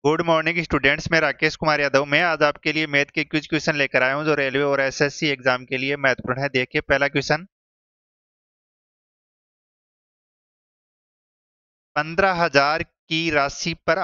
Good morning students. मैं राकेश कुमार यादव। मैं आज आपके लिए मैथ के कुछ क्वेश्चन लेकर आया हूं जो रेलवे और एसएससी एग्जाम के लिए महत्वपूर्ण है। देखिए पहला क्वेश्चन। 15,000 की राशि पर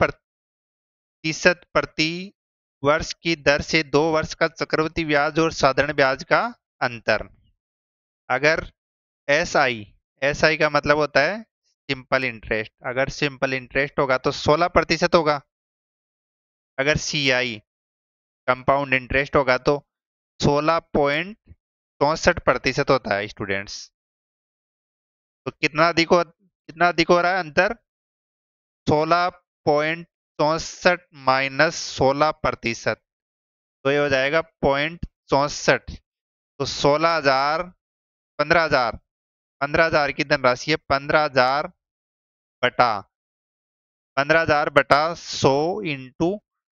8% प्रति वर्ष की दर से 2 वर्ष का चक्रवृद्धि ब्याज और साधारण ब्याज का अंतर। अगर एस आई एस आई का मतलब होता है सिंपल इंटरेस्ट। अगर सिंपल इंटरेस्ट होगा तो 16% होगा। अगर सी आई कंपाउंड इंटरेस्ट होगा तो 16.64% होता है स्टूडेंट्स। तो कितना अधिक हो रहा है अंतर? 16.64 माइनस 16%। तो ये हो जाएगा 0.64। तो 16,000, 15,000, 15,000 की धनराशि है। 15,000 बटा 100 इंटू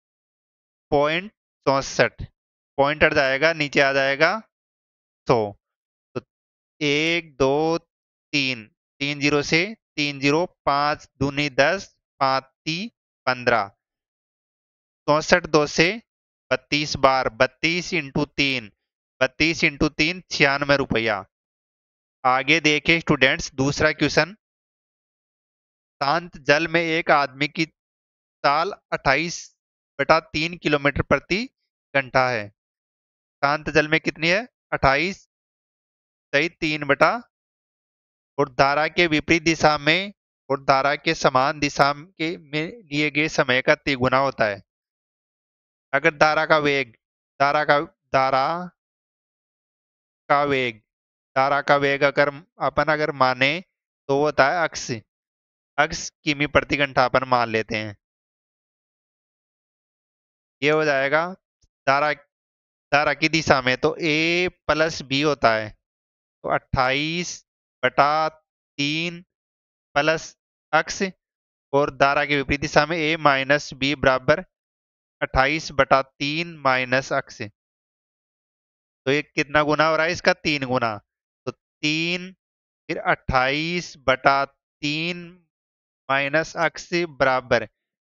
0.64। पॉइंट हट जाएगा, नीचे आ जाएगा 100। तो 1 2 3, 3 0 से 3 0, 5 दूनी 10, 5 × 3 = 15। 64 2 से 32 बार, 32 इंटू 3, 96 रुपया। आगे देखे स्टूडेंट्स दूसरा क्वेश्चन। शांत जल में एक आदमी की चाल 28/3 किलोमीटर प्रति घंटा है। शांत जल में कितनी है? 28 सही 3 और धारा के विपरीत दिशा में और धारा के समान दिशा के में लिए गए समय का तिगुना होता है। अगर धारा का धारा का वेग धारा का वेग अगर माने तो वो होता है अक्स। अक्स किमी प्रति घंटा अपन मान लेते हैं। ये हो जाएगा धारा धारा की दिशा में तो a प्लस बी होता है। तो 28/3 प्लस अक्स और धारा के विपरीत दिशा में a माइनस बी बराबर 28/3 माइनस अक्स। तो ये कितना गुना हो रहा है इसका? 3 गुना। तो 3 फिर 28/3 माइनस अक्स बराबर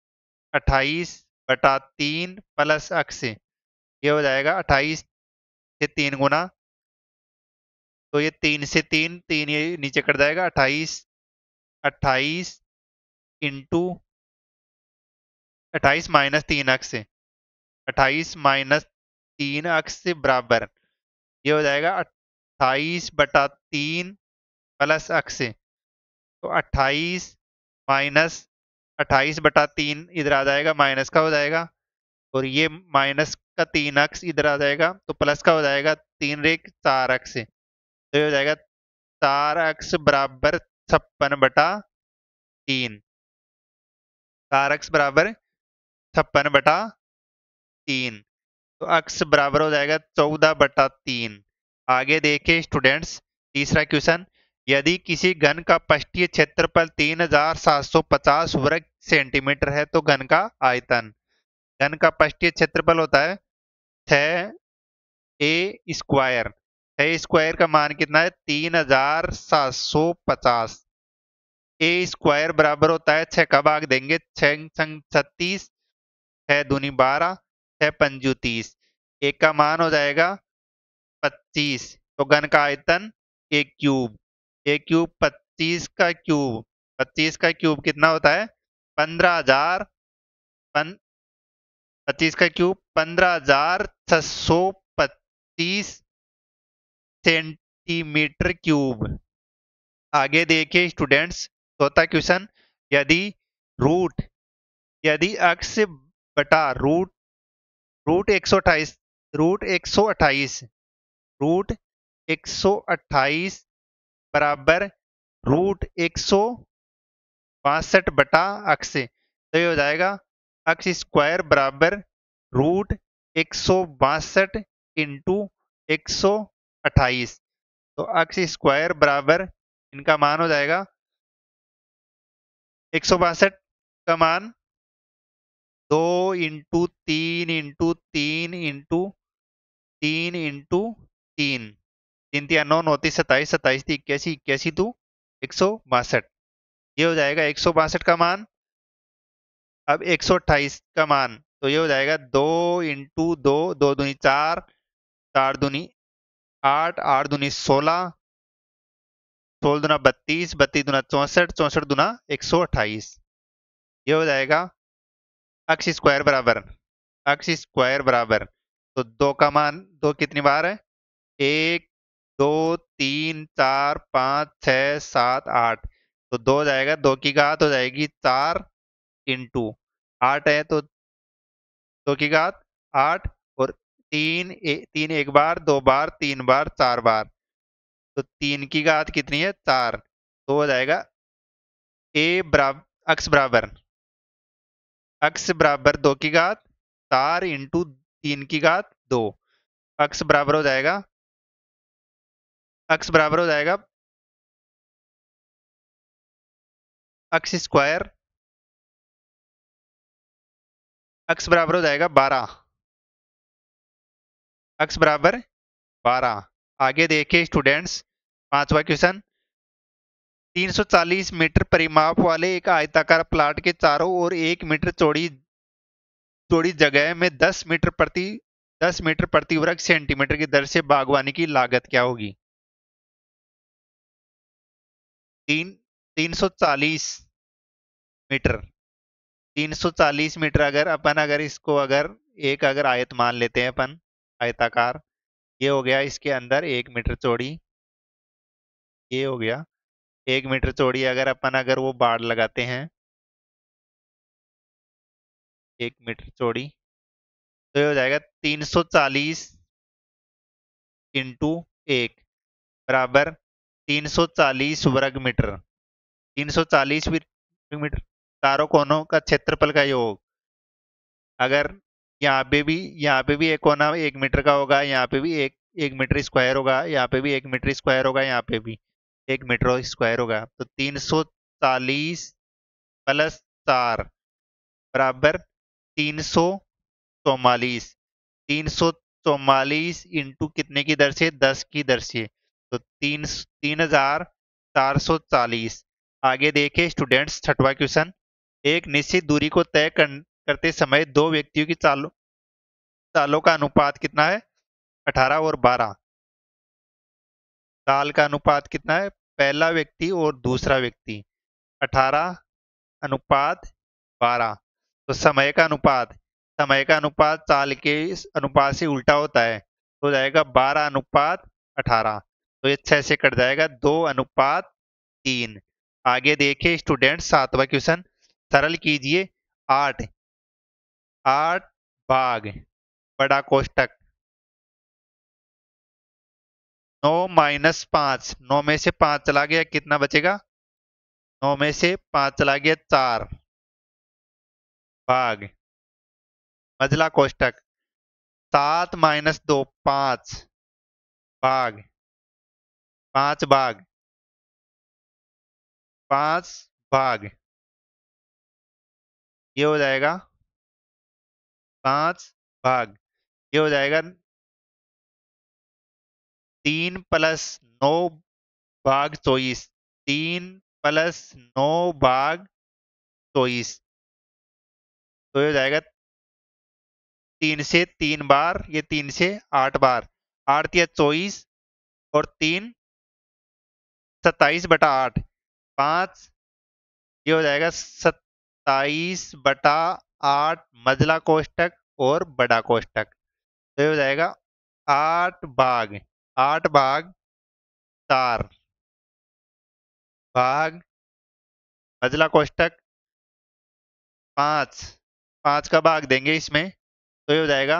28/3 प्लस अक्स। ये हो जाएगा 28 से 3 गुना। तो ये 3 से 3 ये नीचे कट जाएगा। 28 28 इंटू 28 माइनस 3 अक्स, 28 - 3 अक्स बराबर ये हो जाएगा 28/3 प्लस अक्स। तो 28 - 28/3 इधर आ जाएगा, माइनस का हो जाएगा। और ये माइनस का 3 अक्स इधर आ जाएगा तो प्लस का हो जाएगा। 3 × 4 अक्स। तो ये हो जाएगा 4 अक्स बराबर 56/3। 4 अक्स बराबर 56/3। तो अक्स बराबर हो जाएगा 14/3। आगे देखिए स्टूडेंट्स तीसरा क्वेश्चन। यदि किसी घन का पृष्ठीय क्षेत्रफल 3,750 वर्ग सेंटीमीटर है तो घन का आयतन। घन का पृष्ठीय क्षेत्रफल होता है 6a²। 6 स्क्वायर का मान कितना है? 3,750। ए स्क्वायर बराबर होता है 6 का भाग देंगे 6×36, 6 दूनी 12, 6 पंजू 30। एक का मान हो जाएगा 25। तो घन का आयतन a³ 25 का क्यूब कितना होता है? 15,000। 25 का क्यूब 15,625 सेंटीमीटर क्यूब। आगे देखिए स्टूडेंट्स चौथा क्वेश्चन। यदि रूट यदि अक्स बटा रूट रूट 128 रूट 128 बराबर रूट 162/अक्स। तो ये हो जाएगा अक्स स्क्वायर बराबर रूट 162 इंटू 128। तो अक्स स्क्वायर बराबर इनका मान हो जाएगा 162 का मान 2 इंटू 3 इंटू 3 इंटू 3। 3 × 3 = 9, 29 27 27 81 81 2 162। ये हो जाएगा 162 का मान। अब 128 का मान तो ये हो जाएगा 2 × 2, 2 दूनी 4, 4 दूनी 8, 8 दूनी 16, 16 दूना 32, 32 दूना 64, 64 दूना 128। ये हो जाएगा अक्स स्क्वायर बराबर, अक्स स्क्वायर बराबर, तो दो का मान, दो कितनी बार है, 1 2 3 4 5 6 7 8, तो दो हो जाएगा, दो की घात हो जाएगी 4 × 8 है तो दो की घात 8, और तीन एक बार, दो बार, तीन बार, चार बार, तो तीन की घात कितनी है, 4, तो हो जाएगा ए बराबर, अक्स बराबर, अक्स बराबर दो की घात 4 × 3 की घात 2, अक्स बराबर हो जाएगा, अक्स बराबर हो जाएगा अक्स स्क्वायर, अक्स बराबर हो जाएगा 12, अक्स बराबर 12। आगे देखिए स्टूडेंट्स, पांचवा क्वेश्चन, 340 मीटर परिमाप वाले एक आयताकार प्लाट के चारों ओर 1 मीटर चौड़ी चौड़ी जगह में 10 मीटर प्रति वर्ग सेंटीमीटर की दर से बागवानी की लागत क्या होगी। 340 मीटर, 340 मीटर, अगर इसको एक आयत मान लेते हैं अपन, आयताकार, ये हो गया, इसके अंदर 1 मीटर चौड़ी, ये हो गया 1 मीटर चौड़ी, अगर वो बाड़ लगाते हैं 1 मीटर चौड़ी, तो ये हो जाएगा 340 × 1 बराबर 340 वर्ग मीटर, 340 मीटर, चारों कोनों का क्षेत्रफल का योग। अगर यहाँ पे भी एक कोना 1 मीटर का होगा, यहाँ पे भी एक 1 मीटर स्क्वायर होगा, यहाँ पे भी 1 मीटर स्क्वायर होगा, यहाँ पे भी 1 मीटर स्क्वायर होगा, तो 340 + 4 बराबर 344, 344 इंटू कितने की दर से, 10 की दर से, तो 3440। आगे देखिए स्टूडेंट्स, छठवा क्वेश्चन, एक निश्चित दूरी को करते समय दो व्यक्तियों की चालों का अनुपात कितना है, 18 और 12, चाल का अनुपात कितना है, पहला व्यक्ति और दूसरा व्यक्ति, 18 × 12, तो समय का अनुपात चाल के इस अनुपात से उल्टा होता है, तो हो जाएगा 12 × 18, तो ये 6 से कट जाएगा, 2:3। आगे देखिए स्टूडेंट, सातवां क्वेश्चन, सरल कीजिए 8, 8 भाग बड़ा कोष्टक 9 - 5, 9 में से 5 चला गया, कितना बचेगा, 9 में से 5 चला गया 4 भाग मझला कोष्टक 7 - 2, 5 भाग 5 भाग 5 भाग, ये हो जाएगा 5 भाग, ये हो जाएगा 3 + 9 भाग 24, 3 + 9 भाग 24, तो ये हो जाएगा 3 से 3 बार, ये 3 से 8 बार, 8 या 24, और 3 27/8, 5, ये हो जाएगा 27/8 मझला कोष्टक और बड़ा कोष्टक, तो ये हो जाएगा 8 भाग, 8 भाग 4 भाग मझला कोष्टक 5, 5 का भाग देंगे इसमें, तो ये हो जाएगा,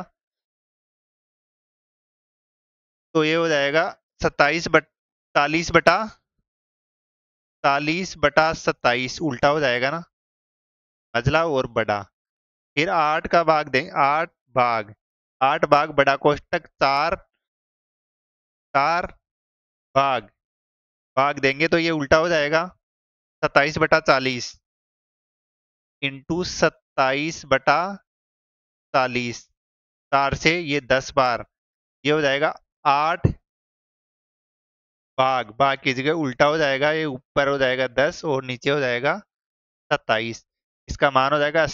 40/27, उल्टा हो जाएगा ना, मझला और बड़ा, फिर 8 का भाग दें, 8 भाग, 8 भाग बड़ा कोष्टक 4, 4 भाग भाग देंगे तो ये उल्टा हो जाएगा, 27/40 इंटू 27/40, 4 से ये 10 बार, ये हो जाएगा 8 भाग, भाग की जगह उल्टा हो जाएगा, ये ऊपर हो जाएगा 10 और नीचे हो जाएगा 27। इसका मान हो जाएगा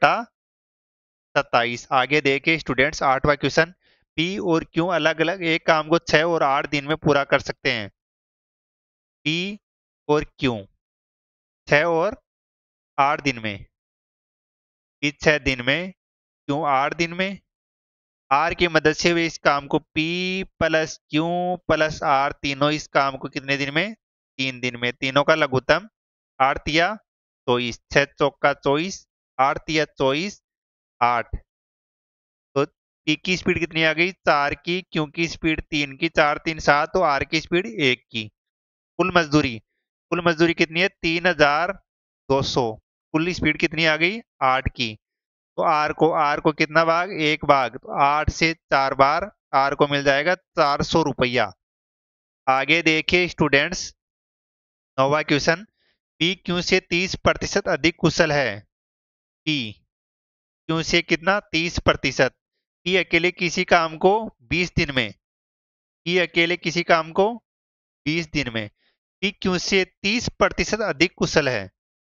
80/27। आगे देखे स्टूडेंट्स, 8वां क्वेश्चन। पी और क्यू अलग अलग एक काम को 6 और 8 दिन में पूरा कर सकते हैं। पी और क्यू 6 और 8 दिन में। पी 6 दिन में, क्यू 8 दिन में। आर की मदद से वे इस काम को P plus Q plus R तीनों इस काम को कितने दिन में? 3 दिन में। तीनों का लघुत्तम 8 तिया 24, 6 चौका 24, 8 तिया 24, 8। तो पी की स्पीड कितनी आ गई? 4 की, क्यू की स्पीड 3 की, 4 3 7, तो आर की स्पीड 1 की। कुल मजदूरी कितनी है? 3200। कुल स्पीड कितनी आ गई? 8 की। तो आर को कितना भाग? 1 भाग, तो 8 से 4 बार आर को मिल जाएगा 400 रुपया। आगे देखिए स्टूडेंट्स, 9वां क्वेश्चन। पी क्यू से 30% अधिक कुशल है। पी क्यू से कितना? 30%। पी अकेले किसी काम को 20 दिन में। पी अकेले किसी काम को 20 दिन में। पी क्यू से 30% अधिक कुशल है।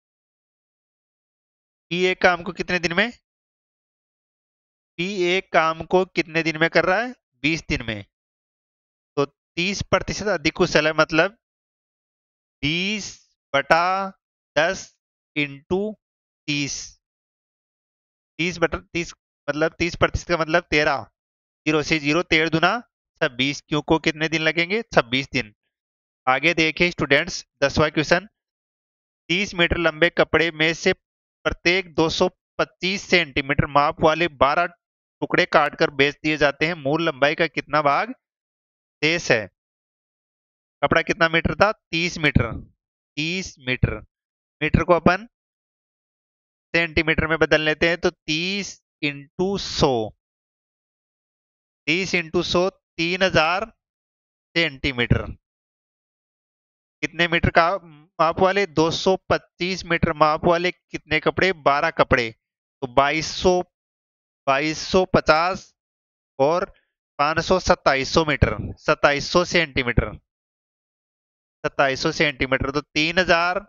पी एक काम को कितने दिन में? पी एक काम को कितने दिन में कर रहा है? 20 दिन में। तो 30% अधिक कुशल है मतलब 20/10 इंटू 30। 30/30 मतलब 30% का मतलब 13। 0 से 0, 13 दूना 26। क्यू को कितने दिन लगेंगे? 26 दिन। आगे देखिए स्टूडेंट्स, 10वां क्वेश्चन। 30 मीटर लंबे कपड़े में से प्रत्येक 225 सेंटीमीटर माप वाले 12 टुकड़े काटकर बेच दिए जाते हैं। मूल लंबाई का कितना भाग शेष है? कपड़ा कितना मीटर था? 30 मीटर। 30 मीटर। मीटर को अपन सेंटीमीटर में बदल लेते हैं, तो 30 × 100। 30 × 100 3000 सेंटीमीटर। कितने मीटर का माप वाले? 225 मीटर माप वाले कितने कपड़े? 12 कपड़े। तो 2250 और 500 2700 मीटर। 2700 सेंटीमीटर। 2700 सेंटीमीटर। तो 3000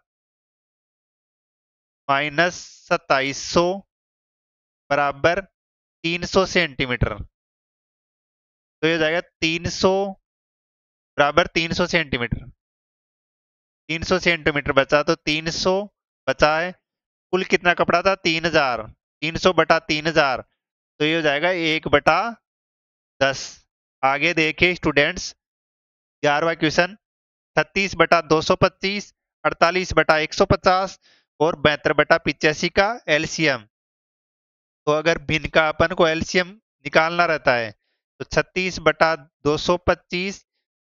माइनस 2700 बराबर 300 सेंटीमीटर। तो ये हो जाएगा 300 बराबर 300 सेंटीमीटर। 300 सेंटीमीटर बचा, तो 300 बचा है। कुल कितना कपड़ा था? 3000। 300/3000, तो ये हो जाएगा 1/10। आगे देखिए स्टूडेंट्स, 11वां क्वेश्चन। 36/225, 48/150 और 72/85 का एलसीएम। तो अगर भिन्न का अपन को एलसीएम निकालना रहता है, तो 36/225,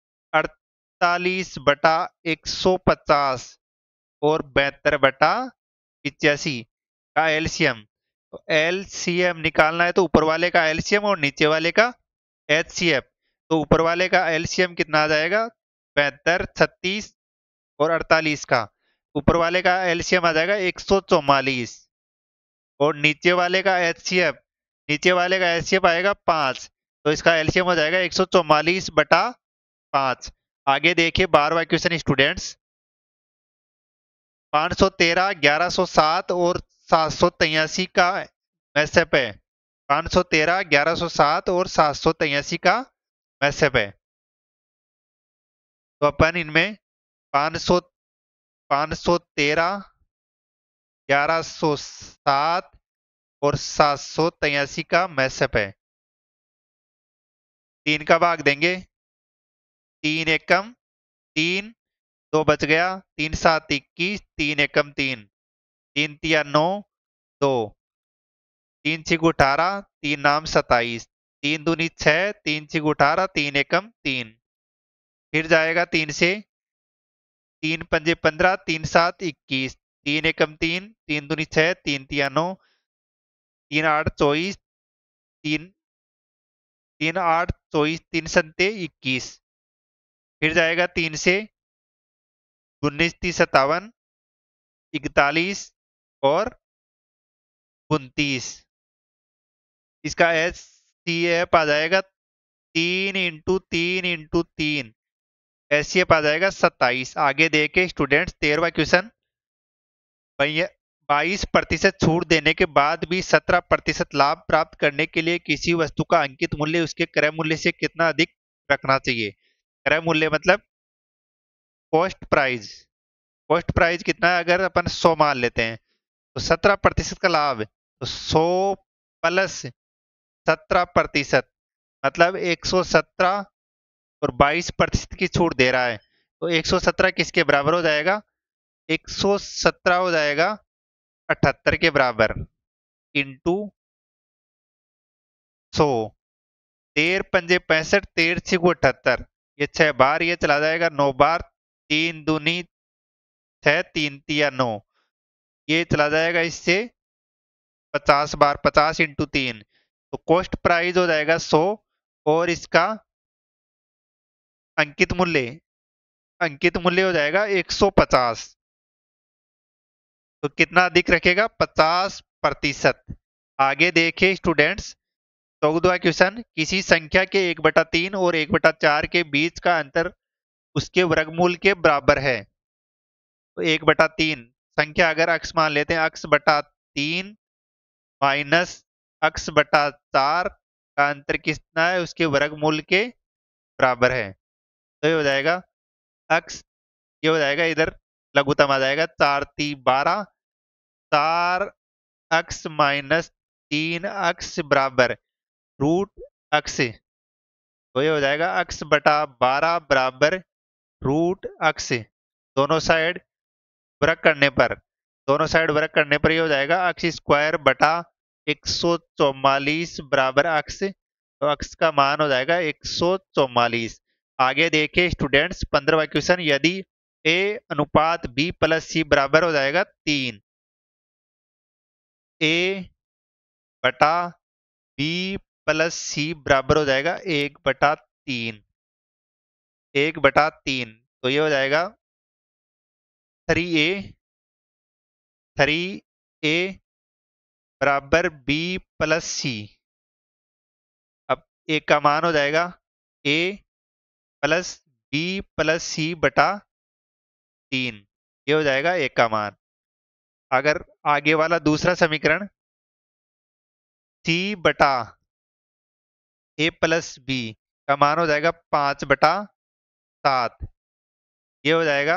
48/150 और 72/85 का एलसीएम। तो एलसीएम निकालना है तो ऊपर वाले का एलसीएम और नीचे वाले का एचसीएफ। तो ऊपर वाले का एलसीएम कितना आ जाएगा? 72, 36 और 48 का। ऊपर वाले का एलसीएम आ जाएगा 144। और नीचे वाले का एचसीएफ, नीचे वाले का एचसीएफ आएगा 5। तो इसका एलसीएम हो जाएगा 144/5। आगे देखिए 12वां क्वेश्चन स्टूडेंट्स। 513, 1107 और 783 का मैसेप है। 513, 1107 और 783 का मैसेप है। तो अपन इनमें 500 513, 1107 और 783 का मैसेप है। 3 का भाग देंगे। 3 एकम 3, 2 बच गया। 3 7 21, 3 एकम 3, 3 तिया 9, 2, 3 छिक 18, 3 नाम 27, 3 दूनी 6, 3 छिक 18, 3 एकम 3। फिर जाएगा 3 से। 3 पंजे 15, 3 7 21, 3 एकम 3, 3 दूनी 6, 3 तिया 9, 3 8 24, 3 3 8 24, 3 संते 21। फिर जाएगा 3 से। 19 30 57, 41 और 29। इसका एच सी एफ आ जाएगा 3 × 3 × 3। एच सी एफ आ जाएगा 27। आगे देखे स्टूडेंट्स, 13वां क्वेश्चन। 22% छूट देने के बाद भी 17% लाभ प्राप्त करने के लिए किसी वस्तु का अंकित मूल्य उसके क्रय मूल्य से कितना अधिक रखना चाहिए। क्रय मूल्य मतलब कॉस्ट प्राइस। कॉस्ट प्राइस कितना है, अगर अपन 100 मान लेते हैं तो 17% का लाभ, तो 100 प्लस 17% मतलब 117, और 22% की छूट दे रहा है, तो 117 किसके बराबर हो जाएगा, 117 हो जाएगा 78 के बराबर, इंटू 100। 13×5 = 65, 13×6 = 78, ये 6 बार ये चला जाएगा, 9 बार, 3×2 = 6, 3×3 = 9, ये चला जाएगा इससे 50 बार, 50 × 3, तो कॉस्ट प्राइस हो जाएगा 100, और इसका अंकित मूल्य हो जाएगा 150। तो कितना अधिक रखेगा, 50%। आगे देखिए स्टूडेंट्स, 14वां क्वेश्चन, किसी संख्या के 1/3 और 1/4 के बीच का अंतर उसके वर्गमूल के बराबर है। तो 1/3 संख्या अगर अक्स मान लेते हैं, अक्स/3 माइनस अक्स/4 का अंतर कितना है, उसके वर्गमूल के बराबर है। तो ये हो जाएगा अक्स, ये हो जाएगा इधर लघुत्तम आ जाएगा, 4×3 = 12, 4x - 3x बराबर √x, तो ये हो जाएगा x/12 बराबर √x। दोनों साइड वर्ग करने पर दोनों साइड वर्ग करने पर ये हो जाएगा x² / 144 बराबर x, तो x का मान हो जाएगा 144। आगे देखिए स्टूडेंट्स, 15वां क्वेश्चन, यदि a अनुपात b + c बराबर हो जाएगा 3, a बटा b + c बराबर हो जाएगा 1/3, 1/3, तो ये हो जाएगा 3a बराबर b + c। अब a का मान हो जाएगा a + b + c बटा 3, ये हो जाएगा a का मान। अगर आगे वाला दूसरा समीकरण, c बटा a + b का मान हो जाएगा 5/7, ये हो जाएगा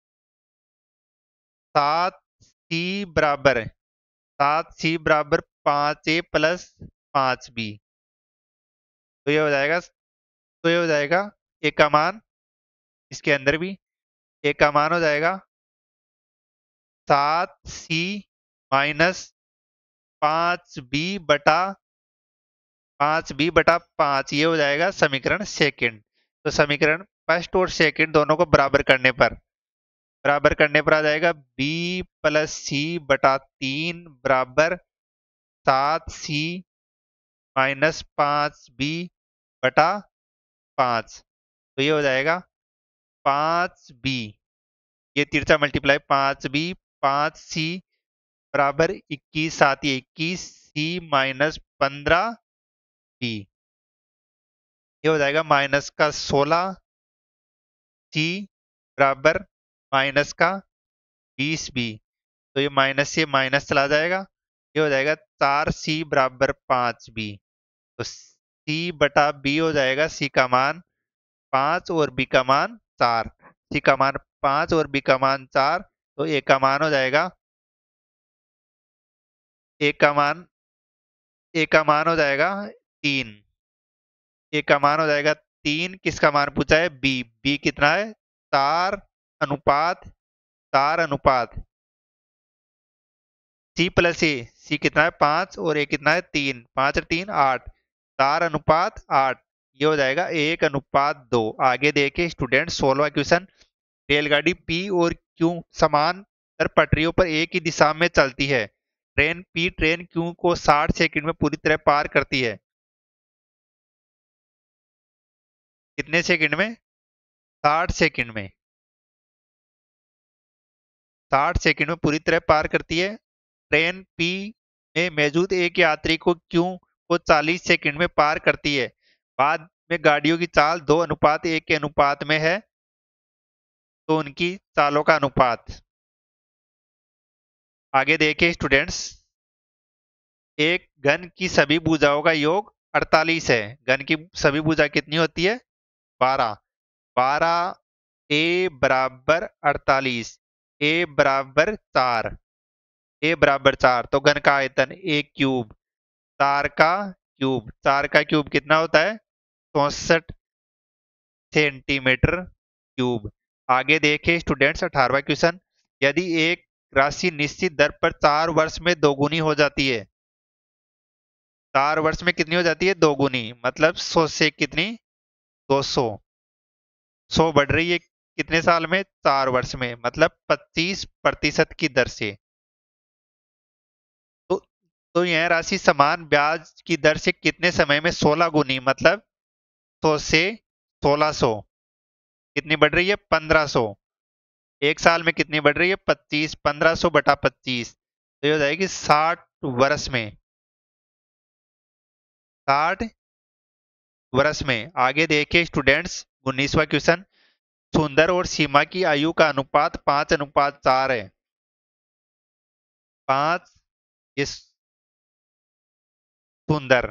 7c बराबर 5a + 5b, तो ये हो जाएगा, a का मान, इसके अंदर भी a का मान हो जाएगा 7c माइनस 5b/5, ये हो जाएगा समीकरण सेकंड। तो समीकरण फर्स्ट और सेकंड दोनों को बराबर करने पर आ जाएगा b + c/3 बराबर 7c माइनस 5b/5, तो ये हो जाएगा 5b, ये तिरछा मल्टीप्लाई 5b 5c बराबर 21, 7 ये 21, c माइनस 15b, ये हो जाएगा माइनस का 16, c बराबर माइनस का 20b, तो ये माइनस से माइनस चला जाएगा, ये हो जाएगा 4c बराबर 5b, तो c/b हो जाएगा c का मान 5 और b का मान 4, c का मान 5 और b का मान 4, तो a का मान हो जाएगा, a का मान a का मान हो जाएगा 3, a का मान हो जाएगा 3, किसका मान पूछा है, b कितना है, 4 अनुपात c कितना है 5, और a कितना है 3, 5 और 3 8, 4:8, ये हो जाएगा 1:2। आगे देखिए स्टूडेंट, 16वां क्वेश्चन, रेलगाड़ी P और Q समांतर पटरियों पर एक ही दिशा में चलती है। ट्रेन P ट्रेन Q को 60 सेकंड में पूरी तरह पार करती है। कितने सेकंड में, 60 सेकंड में, 60 सेकंड में पूरी तरह पार करती है। ट्रेन P में मौजूद एक यात्री को Q को 40 सेकंड में पार करती है। बाद में गाड़ियों की चाल 2:1 के अनुपात में है, तो उनकी चालों का अनुपात। आगे देखिए स्टूडेंट्स, एक घन की सभी भुजाओं का योग 48 है। घन की सभी भुजा कितनी होती है? 12। 12 ए बराबर 48, ए बराबर 4, ए बराबर 4, तो घन का आयतन ए क्यूब, 4 का क्यूब, 4 का क्यूब कितना होता है? 64 सेंटीमीटर क्यूब। आगे देखिए स्टूडेंट्स 18वां क्वेश्चन, यदि एक राशि निश्चित दर पर 4 वर्ष में दोगुनी हो जाती है, 4 वर्ष में कितनी हो जाती है? दोगुनी, मतलब 100 से कितनी? 200। 100 बढ़ रही है कितने साल में? 4 वर्ष में, मतलब 25% की दर से। तो तो यह राशि समान ब्याज की दर से कितने समय में 16 गुनी, मतलब 100 से 1600 कितनी बढ़ रही है? 1500। एक साल में कितनी बढ़ रही है? 25, 1500 बटा 25, तो ये हो जाएगी 60 वर्ष में। 60 वर्ष में। आगे देखिए स्टूडेंट्स 19वां क्वेश्चन, सुंदर और सीमा की आयु का अनुपात 5:4 है। 5, ये सुंदर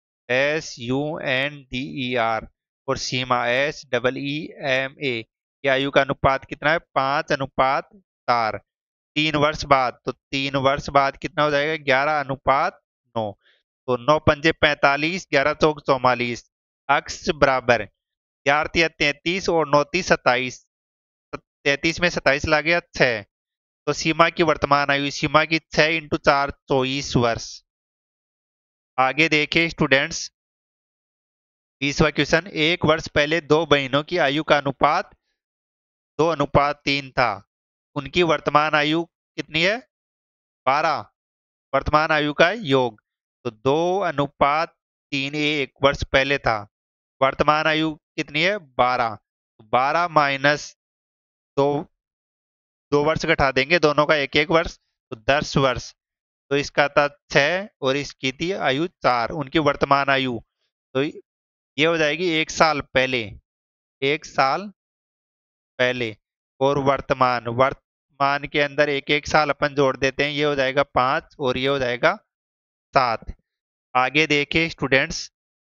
SUNDER और सीमा SEEMA, ये आयु का अनुपात कितना है? 5:4। 3 वर्ष बाद, तो 3 वर्ष बाद कितना हो जाएगा? 11:9। तो 9×5 = 45, 11×4 = 44। अक्स बराबर 11×3 = 33 और 9×3 = 27। 33 में 27 ला गया 6। तो सीमा की वर्तमान आयु, सीमा की 6 × 4 = 24 वर्ष। आगे देखिए स्टूडेंट्स 20वां क्वेश्चन, एक वर्ष पहले दो बहनों की आयु का अनुपात 2:3 था, उनकी वर्तमान आयु कितनी है? 12। वर्तमान आयु का योग, तो 2:3, एक वर्ष पहले था, वर्तमान आयु कितनी है? 12। 12 माइनस 2, 2 वर्ष घटा देंगे दोनों का, एक एक वर्ष, तो 10 वर्ष। तो इसका था 6 और इसकी थी आयु 4, उनकी वर्तमान आयु, तो ये हो जाएगी 1 साल पहले। 1 साल पहले। और वर्तमान, वर्तमान के अंदर एक एक साल अपन जोड़ देते हैं, ये हो जाएगा 5 और ये हो जाएगा 7। आगे देखिए स्टूडेंट्स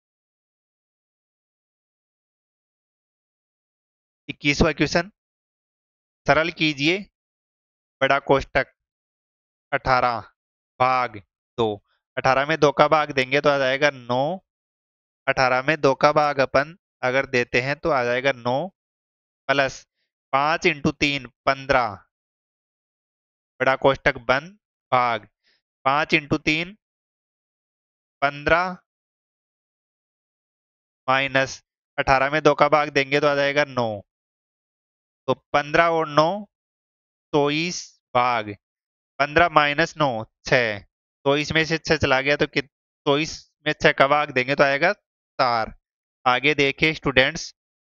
21वां क्वेश्चन, सरल कीजिए बड़ा कोष्टक 18 भाग 2। 18 में 2 का भाग देंगे तो आ जाएगा 9। 18 में 2 का भाग अपन अगर देते हैं तो आ जाएगा 9, प्लस 5 × 3 15, बड़ा कोष्टक बंद, भाग 5 × 3 15, माइनस 18 में 2 का भाग देंगे तो आ जाएगा 9। तो 15 और 9 24 भाग 15 माइनस 9 6। तो इसमें से 6 चला गया तो 24 में 6 का भाग देंगे तो आएगा 4। आगे देखिए स्टूडेंट्स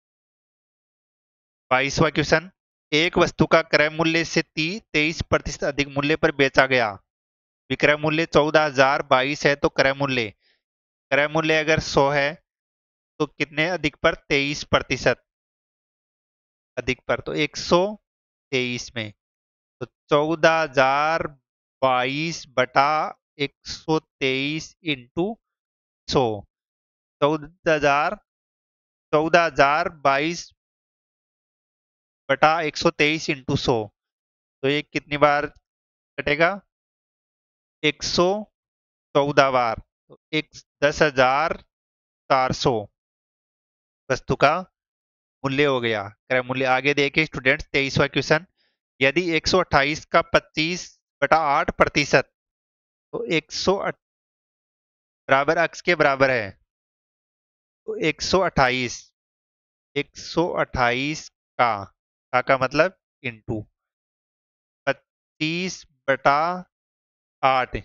22वां क्वेश्चन, एक वस्तु का क्रय मूल्य से 23% अधिक मूल्य पर बेचा गया, विक्रय मूल्य 14,022 है, तो क्रय मूल्य अगर 100 है तो कितने अधिक पर? 23% अधिक पर, तो 123 में, तो 14,022 बटा 123 इंटू 100, 14,022 बटा 123 इंटू 100, तो ये कितनी बार कटेगा? 114 बार, तो 10,400 वस्तु का मूल्य हो गया, क्रय मूल्य। आगे देखिए स्टूडेंट्स 23वां क्वेश्चन, यदि 128 का 25/8%, तो 108 बराबर अक्स के बराबर है, तो 128, 128 का मतलब इंटू 25/8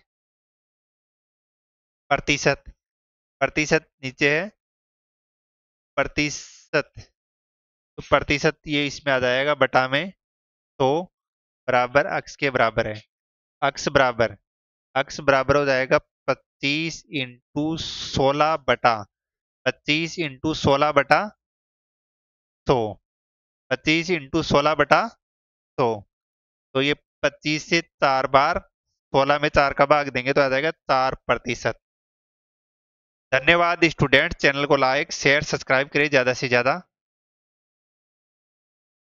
प्रतिशत, प्रतिशत नीचे है प्रतिशत, तो प्रतिशत ये इसमें आ जाएगा बटा में, तो बराबर अक्स के बराबर है। अक्स बराबर हो जाएगा 25 × 16 बटा 100, 25 × 16 बटा 100, तो ये 25 से 4 बार 16 में 4 का भाग देंगे तो आ जाएगा 4%। धन्यवाद स्टूडेंट, चैनल को लाइक शेयर सब्सक्राइब करिए ज्यादा से ज्यादा।